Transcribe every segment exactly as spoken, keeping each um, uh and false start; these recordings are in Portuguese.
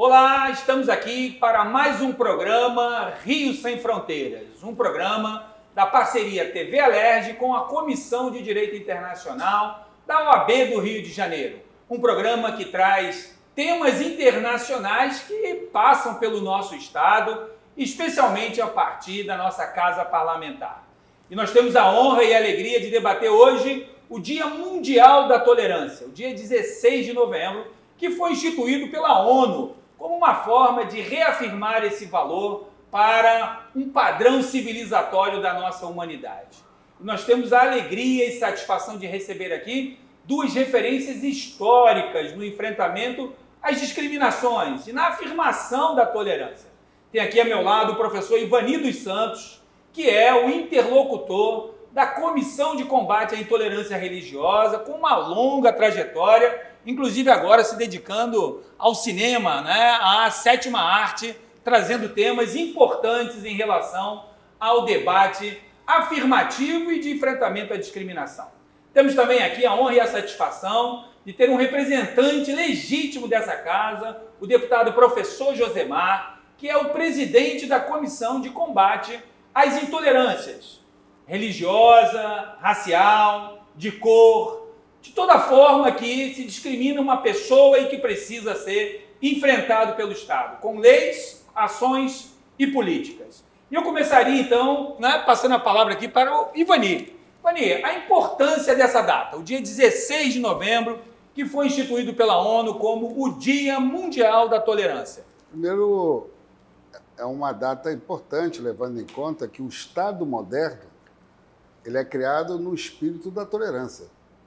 Olá, estamos aqui para mais um programa Rio Sem Fronteiras, um programa da parceria T V Alerj com a Comissão de Direito Internacional da O A B do Rio de Janeiro. Um programa que traz temas internacionais que passam pelo nosso estado, especialmente a partir da nossa Casa Parlamentar. E nós temos a honra e a alegria de debater hoje o Dia Mundial da Tolerância, o dia dezesseis de novembro, que foi instituído pela ONU como uma forma de reafirmar esse valor para um padrão civilizatório da nossa humanidade. E nós temos a alegria e satisfação de receber aqui duas referências históricas no enfrentamento às discriminações e na afirmação da tolerância. Tem aqui ao meu lado o professor Ivani dos Santos, que é o interlocutor da Comissão de Combate à Intolerância Religiosa, com uma longa trajetória, inclusive agora se dedicando ao cinema, né, à sétima arte, trazendo temas importantes em relação ao debate afirmativo e de enfrentamento à discriminação. Temos também aqui a honra e a satisfação de ter um representante legítimo dessa casa, o deputado professor Josemar, que é o presidente da Comissão de Combate às Intolerâncias religiosa, racial, de cor, de toda forma que se discrimina uma pessoa e que precisa ser enfrentado pelo Estado, com leis, ações e políticas. E eu começaria então, né, passando a palavra aqui para o Ivani. Ivani, a importância dessa data, o dia dezesseis de novembro, que foi instituído pela ONU como o Dia Mundial da Tolerância. Primeiro, é uma data importante, levando em conta que o Estado moderno ele é criado no espírito da tolerância.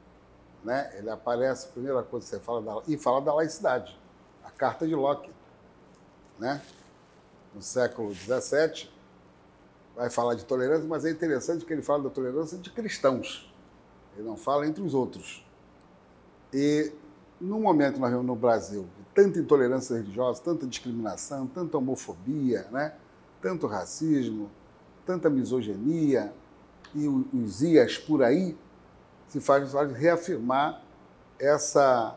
Né? Ele aparece, a primeira coisa que você fala, da, e fala da laicidade, a Carta de Locke. Né? No século dezessete, vai falar de tolerância, mas é interessante que ele fala da tolerância de cristãos. Ele não fala entre os outros. E no momento que nós vemos no Brasil tanta intolerância religiosa, tanta discriminação, tanta homofobia, né? Tanto racismo, tanta misoginia e os ias por aí, se faz reafirmar essa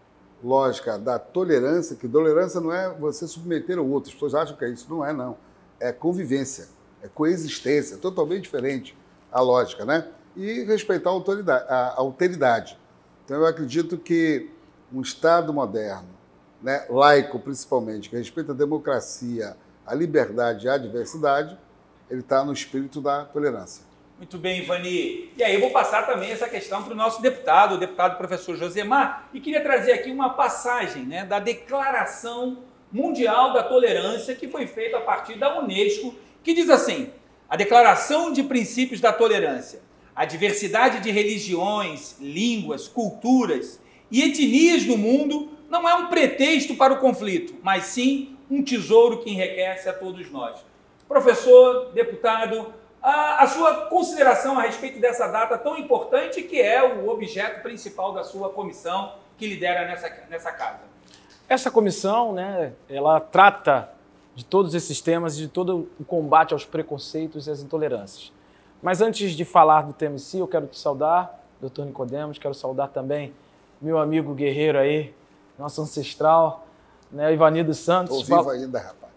lógica da tolerância, que tolerância não é você submeter ao outro. As pessoas acham que é isso. Não é, não. É convivência, é coexistência, totalmente diferente a lógica, né? E respeitar a, autoridade, a alteridade. Então, eu acredito que um Estado moderno, né, laico principalmente, que respeita a democracia, a liberdade e a diversidade, ele está no espírito da tolerância. Muito bem, Ivani. E aí eu vou passar também essa questão para o nosso deputado, o deputado professor Josemar, e queria trazer aqui uma passagem, né, da Declaração Mundial da Tolerância, que foi feita a partir da Unesco, que diz assim: a Declaração de Princípios da Tolerância. A diversidade de religiões, línguas, culturas e etnias no mundo não é um pretexto para o conflito, mas sim um tesouro que enriquece a todos nós. Professor, deputado, a, a sua consideração a respeito dessa data tão importante, que é o objeto principal da sua comissão que lidera nessa, nessa casa. Essa comissão, né, ela trata de todos esses temas e de todo o combate aos preconceitos e às intolerâncias. Mas antes de falar do tema em si, eu quero te saudar, doutor Nicodemos, quero saudar também meu amigo guerreiro aí, nosso ancestral, né, Ivani dos Santos. Estou vivo ainda, rapaz.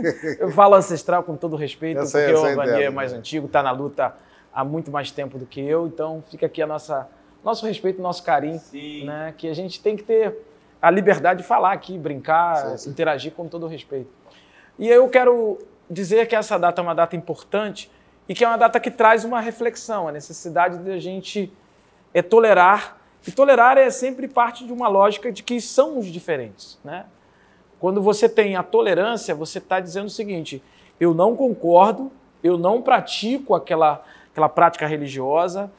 Eu falo ancestral com todo respeito, essa porque é, o Ivani entendo, é mais né? antigo, está na luta há muito mais tempo do que eu, então fica aqui a nossa, nosso respeito, nosso carinho, né, que a gente tem que ter a liberdade de falar aqui, brincar, sim, sim. interagir com todo respeito. E eu quero dizer que essa data é uma data importante e que é uma data que traz uma reflexão, a necessidade de a gente é, tolerar. E tolerar é sempre parte de uma lógica de que somos diferentes. Né? Quando você tem a tolerância, você está dizendo o seguinte: eu não concordo, eu não pratico aquela, aquela prática religiosa,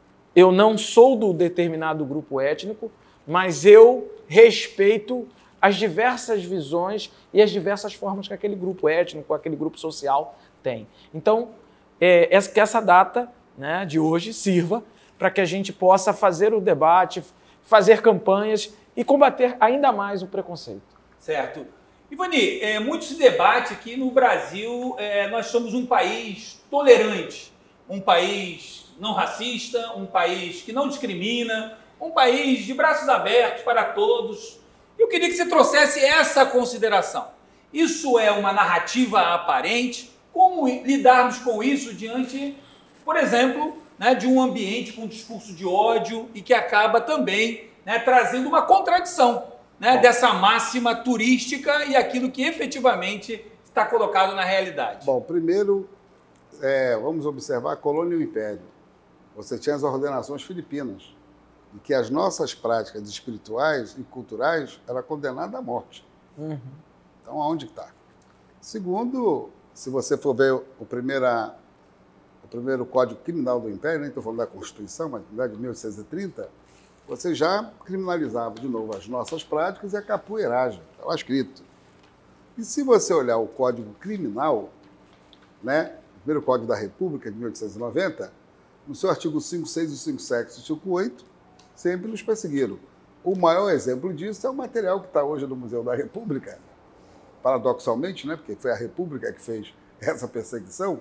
eu não sou do determinado grupo étnico, mas eu respeito as diversas visões e as diversas formas que aquele grupo étnico, aquele grupo social tem. Então, é, que essa data, né, de hoje sirva para que a gente possa fazer o debate, fazer campanhas e combater ainda mais o preconceito. Certo. Ivani, é, muito se debate que no Brasil é, nós somos um país tolerante, um país não racista, um país que não discrimina, um país de braços abertos para todos. Eu queria que você trouxesse essa consideração. Isso é uma narrativa aparente? Como lidarmos com isso diante, por exemplo, né, de um ambiente com discurso de ódio e que acaba também, né, trazendo uma contradição, né, dessa máxima turística e aquilo que efetivamente está colocado na realidade? Bom, primeiro, é, vamos observar a colônia e o império. Você tinha as ordenações filipinas, em que as nossas práticas espirituais e culturais eram condenadas à morte. Uhum. Então, aonde está? Segundo, se você for ver o, primeira, o primeiro Código Criminal do Império, nem estou falando da Constituição, mas de mil oitocentos e trinta, você já criminalizava de novo as nossas práticas e a capoeiragem. Estava escrito. E se você olhar o Código Criminal, né, o primeiro Código da República, de mil oitocentos e noventa, no seu artigo cinco, seis, cinco, sete e cinco, oito, sempre nos perseguiram. O maior exemplo disso é o material que está hoje no Museu da República, paradoxalmente, né, porque foi a República que fez essa perseguição,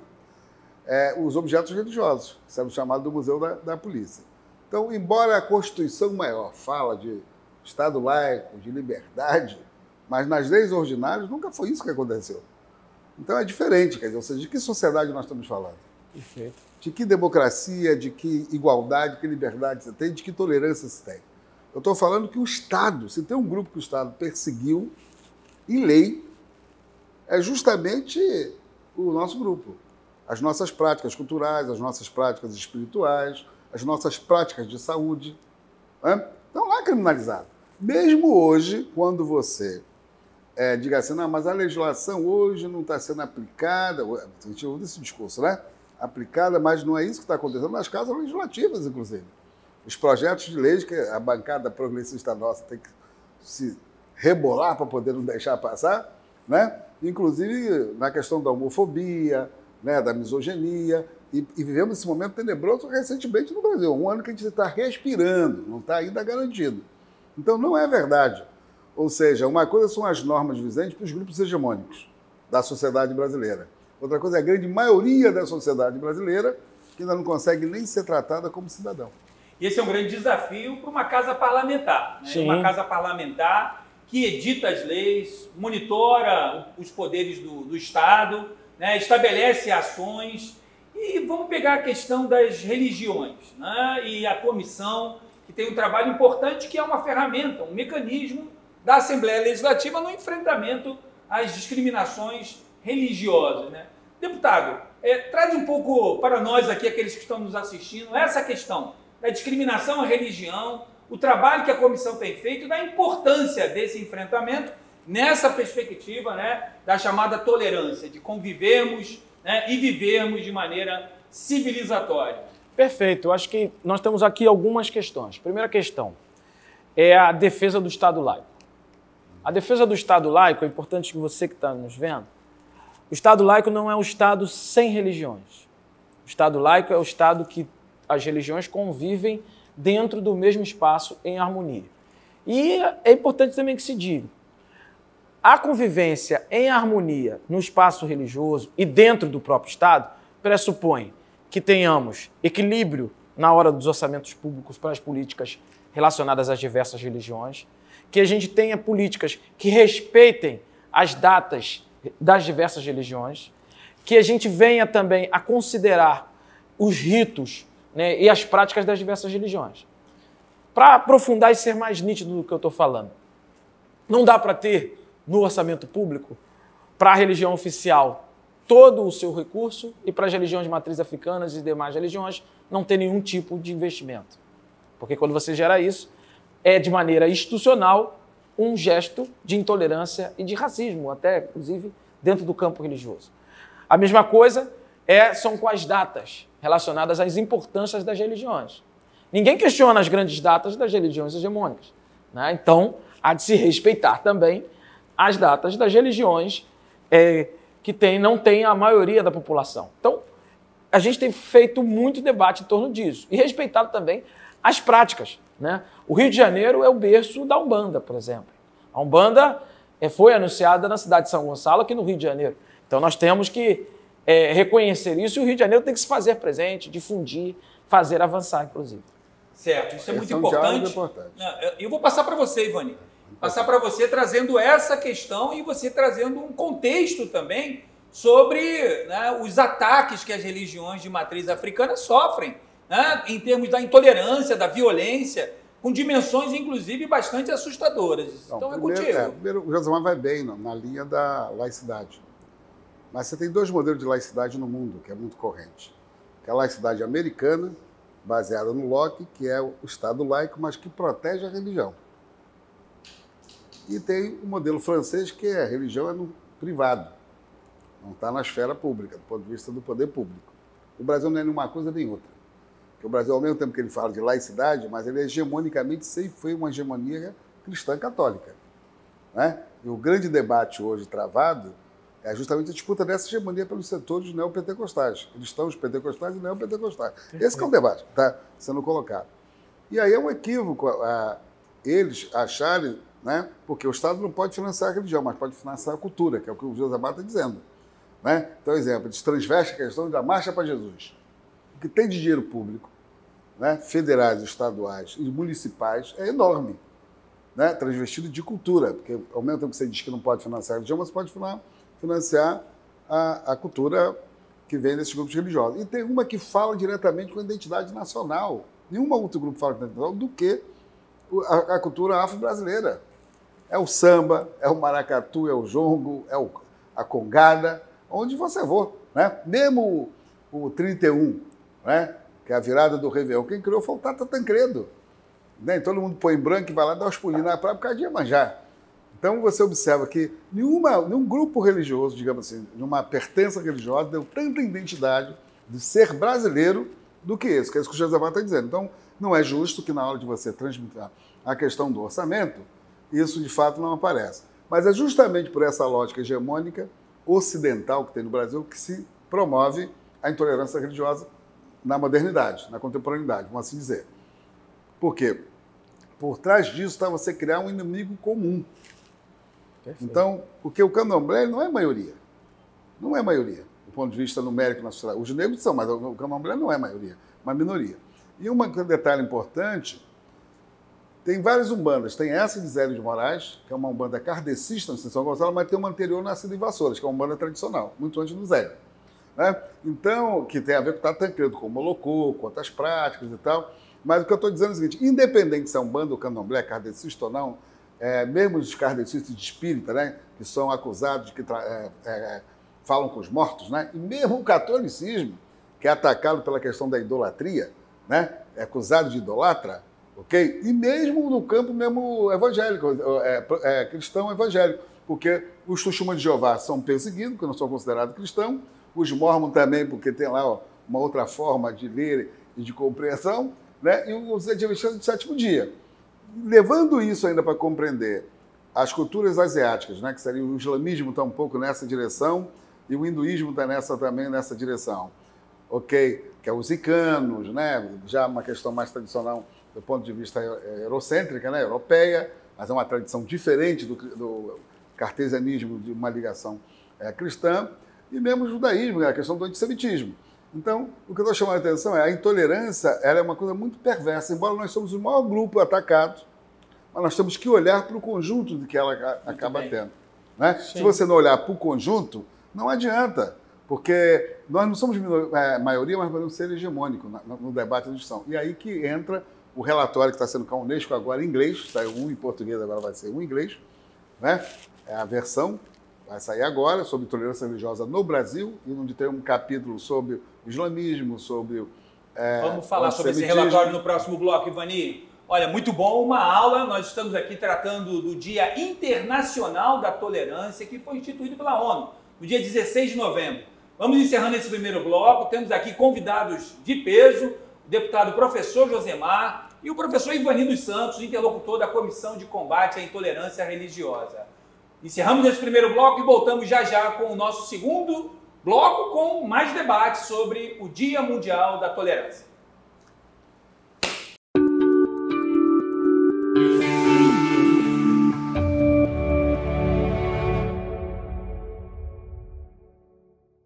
é, os objetos religiosos, que são chamados do Museu da, da Polícia. Então, embora a Constituição maior fala de Estado laico, de liberdade, mas nas leis ordinárias nunca foi isso que aconteceu. Então é diferente, quer dizer, ou seja, de que sociedade nós estamos falando? Perfeito. De que democracia, de que igualdade, de que liberdade você tem, de que tolerância você tem. Eu estou falando que o Estado, se tem um grupo que o Estado perseguiu, em lei, é justamente o nosso grupo. As nossas práticas culturais, as nossas práticas espirituais, as nossas práticas de saúde. Né? Estão lá criminalizadas. Mesmo hoje, quando você é, diga assim, não, mas a legislação hoje não está sendo aplicada, a gente ouve esse discurso, né? Aplicada, mas não é isso que está acontecendo nas casas legislativas, inclusive. Os projetos de leis que a bancada progressista nossa tem que se rebolar para poder não deixar passar, né? Inclusive na questão da homofobia, né, da misoginia, e, e vivemos esse momento tenebroso recentemente no Brasil, um ano que a gente está respirando, não está ainda garantido. Então não é verdade. Ou seja, uma coisa são as normas vigentes para os grupos hegemônicos da sociedade brasileira. Outra coisa é a grande maioria da sociedade brasileira que ainda não consegue nem ser tratada como cidadão. E esse é um grande desafio para uma casa parlamentar. Né? Uma casa parlamentar que edita as leis, monitora os poderes do, do Estado, né? Estabelece ações. E vamos pegar a questão das religiões, né? E a comissão, que tem um trabalho importante, que é uma ferramenta, um mecanismo da Assembleia Legislativa no enfrentamento às discriminações religiosas, né? Deputado, é, traz um pouco para nós aqui, aqueles que estão nos assistindo, essa questão da discriminação à religião, o trabalho que a comissão tem feito e da importância desse enfrentamento nessa perspectiva, né, da chamada tolerância, de convivermos, né, e vivermos de maneira civilizatória. Perfeito. Eu acho que nós temos aqui algumas questões. Primeira questão é a defesa do Estado laico. A defesa do Estado laico, é importante que você que está nos vendo, o Estado laico não é um Estado sem religiões. O Estado laico é o Estado que as religiões convivem dentro do mesmo espaço em harmonia. E é importante também que se diga, a convivência em harmonia no espaço religioso e dentro do próprio Estado pressupõe que tenhamos equilíbrio na hora dos orçamentos públicos para as políticas relacionadas às diversas religiões, que a gente tenha políticas que respeitem as datas das diversas religiões, que a gente venha também a considerar os ritos, né, e as práticas das diversas religiões. Para aprofundar e ser mais nítido do que eu estou falando, não dá para ter no orçamento público, para a religião oficial, todo o seu recurso e para as religiões de matriz africanas e demais religiões não ter nenhum tipo de investimento. Porque quando você gera isso, é de maneira institucional um gesto de intolerância e de racismo, até, inclusive, dentro do campo religioso. A mesma coisa é, são com as datas relacionadas às importâncias das religiões. Ninguém questiona as grandes datas das religiões hegemônicas, né? Então, há de se respeitar também as datas das religiões é, que tem, não tem a maioria da população. Então, a gente tem feito muito debate em torno disso e respeitado também as práticas, né? O Rio de Janeiro é o berço da Umbanda, por exemplo. A Umbanda é, foi anunciada na cidade de São Gonçalo, aqui no Rio de Janeiro. Então, nós temos que é, reconhecer isso e o Rio de Janeiro tem que se fazer presente, difundir, fazer avançar, inclusive. Certo, isso é muito Esse é um importante. importante. Eu vou passar para você, Ivani. passar para você trazendo essa questão e você trazendo um contexto também sobre, né, os ataques que as religiões de matriz africana sofrem, né, em termos da intolerância, da violência, com dimensões, inclusive, bastante assustadoras. Não, então é primeiro, contigo. É, primeiro, o Josemar vai bem na, na linha da laicidade. Mas você tem dois modelos de laicidade no mundo, que é muito corrente. Que é a laicidade americana, baseada no Locke, que é o Estado laico, mas que protege a religião. E tem o modelo francês, que é a religião é no privado, não está na esfera pública, do ponto de vista do poder público. O Brasil não é nenhuma coisa nem outra. Porque o Brasil, ao mesmo tempo que ele fala de laicidade, mas ele hegemonicamente sempre foi uma hegemonia cristã católica, né? E o grande debate hoje travado é justamente a disputa dessa hegemonia pelos setores neopentecostais, cristãos pentecostais e neopentecostais. Esse que é o debate que está sendo colocado. E aí é um equívoco a, eles acharem, né, porque o Estado não pode financiar a religião, mas pode financiar a cultura, que é o que o Josemar está dizendo. Né? Então, exemplo, eles transvestem a questão da Marcha para Jesus. O que tem de dinheiro público, né, federais, estaduais e municipais, é enorme. Né, transvestido de cultura, porque ao mesmo tempo que você diz que não pode financiar a religião, mas pode financiar a, a cultura que vem desses grupos religiosos. E tem uma que fala diretamente com a identidade nacional. Nenhum outro grupo fala com a identidade nacional do que a, a cultura afro-brasileira. É o samba, é o maracatu, é o jongo, é o, a congada, onde você for. Né? Mesmo o, o trinta e um, né, que é a virada do Réveillon, quem criou foi o Tata Tancredo. Né? Todo mundo põe branco e vai lá dar os pulinhos na praia por causa de Iemanjá. Então você observa que nenhuma, nenhum grupo religioso, digamos assim, numa pertença religiosa, deu tanta identidade de ser brasileiro do que esse, que é isso que o Josemar está dizendo. Então não é justo que na hora de você transmitir a questão do orçamento, isso de fato não aparece. Mas é justamente por essa lógica hegemônica ocidental que tem no Brasil que se promove a intolerância religiosa na modernidade, na contemporaneidade, vamos assim dizer. Por quê? Por trás disso está você criar um inimigo comum. Perfeito. Então, porque o candomblé não é maioria. Não é maioria, do ponto de vista numérico na sociedade. Os negros são, mas o candomblé não é maioria, uma minoria. E um detalhe importante, tem várias umbandas. Tem essa de Zélio de Moraes, que é uma umbanda kardecista em São Gonçalo, mas tem uma anterior nascida em Vassouras, que é uma umbanda tradicional, muito antes do Zélio. Né? Então, que tem a ver com o Tata Tancredo, com o Molocô, com outras práticas e tal. Mas o que eu estou dizendo é o seguinte, independente se é umbanda ou candomblé, kardecista ou não, é, mesmo os kardecistas de espírita, né, que são acusados de que é, é, falam com os mortos, né, e mesmo o catolicismo, que é atacado pela questão da idolatria, né, é acusado de idolatra, ok? E mesmo no campo mesmo evangélico, é, é, cristão evangélico, porque os testemunhos de Jeová são perseguidos, porque não são considerados cristãos, os mormons também, porque tem lá ó, uma outra forma de ler e de compreensão, né, e os adventistas do sétimo dia. Levando isso ainda para compreender as culturas asiáticas, né, que seria o islamismo está um pouco nessa direção e o hinduísmo está nessa, também nessa direção, ok? Que é os icanos, né, já uma questão mais tradicional do ponto de vista eurocêntrica, né, europeia, mas é uma tradição diferente do, do cartesianismo de uma ligação é, cristã, e mesmo o judaísmo, né, a questão do antissemitismo. Então, o que eu estou chamando a atenção é a intolerância, ela é uma coisa muito perversa, embora nós somos o maior grupo atacado, mas nós temos que olhar para o conjunto de que ela acaba tendo. Né? Se você não olhar para o conjunto, não adianta, porque nós não somos é, maioria, mas podemos ser hegemônicos no, no debate da discussão. E aí que entra o relatório que está sendo com a Unesco agora em inglês, saiu um em português, agora vai ser um em inglês, né? É a versão, vai sair agora, sobre tolerância religiosa no Brasil, e onde tem um capítulo sobre o islamismo, sobre é, Vamos falar sobre esse relatório no próximo bloco, Ivani. Olha, muito bom, uma aula. Nós estamos aqui tratando do Dia Internacional da Tolerância, que foi instituído pela ONU, no dia dezesseis de novembro. Vamos encerrando esse primeiro bloco. Temos aqui convidados de peso, o deputado professor Josemar e o professor Ivani dos Santos, interlocutor da Comissão de Combate à Intolerância Religiosa. Encerramos esse primeiro bloco e voltamos já já com o nosso segundo bloco com mais debates sobre o Dia Mundial da Tolerância.